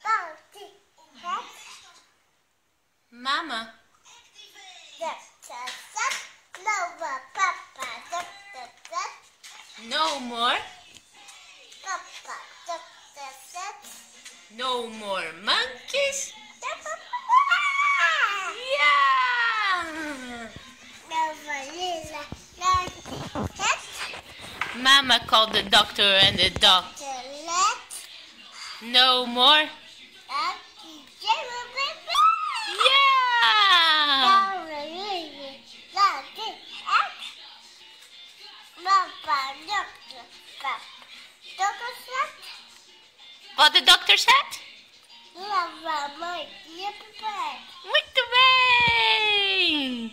Mama. No more. No more monkeys. Yeah. Mama called the doctor and the dog. No more. Yeah. What the doctor said? Muito bem.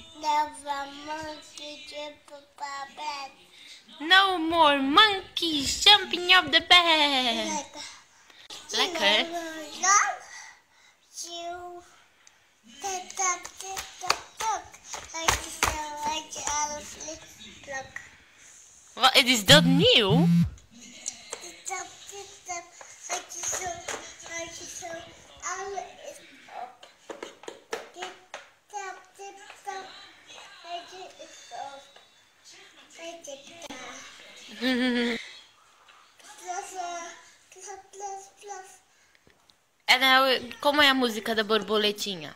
No more monkeys jumping up the bed. Lekker. Wat is dat nieuw? Como é a música da borboletinha?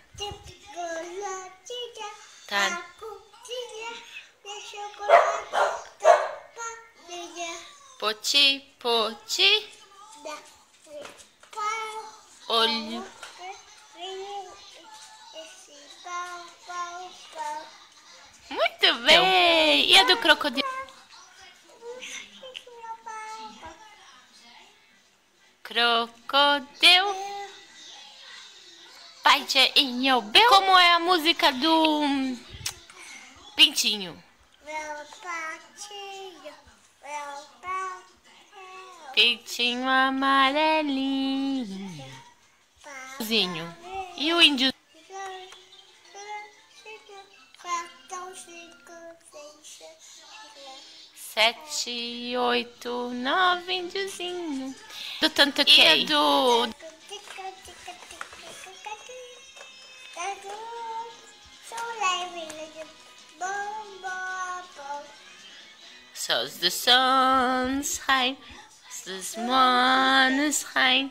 Tá. Poti, poti. Olho. Muito bem. E a do crocodilo? Crocodilo. Bite in your bill. Como é a música do pintinho? Pintinho amarelinho. E o índio? 7, 8, 9 índiozinho. Do tanto que é do... So the sun's high, the sun is high.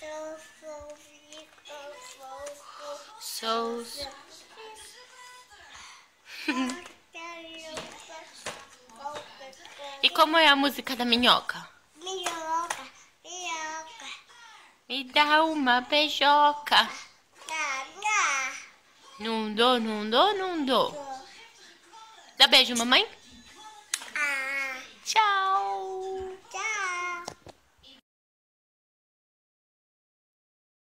So... E como é a música da minhoca? Minhoca, minhoca. Me dá uma beijoca. Dá. Não dou, não dou, não dou. Dá beijo, mamãe?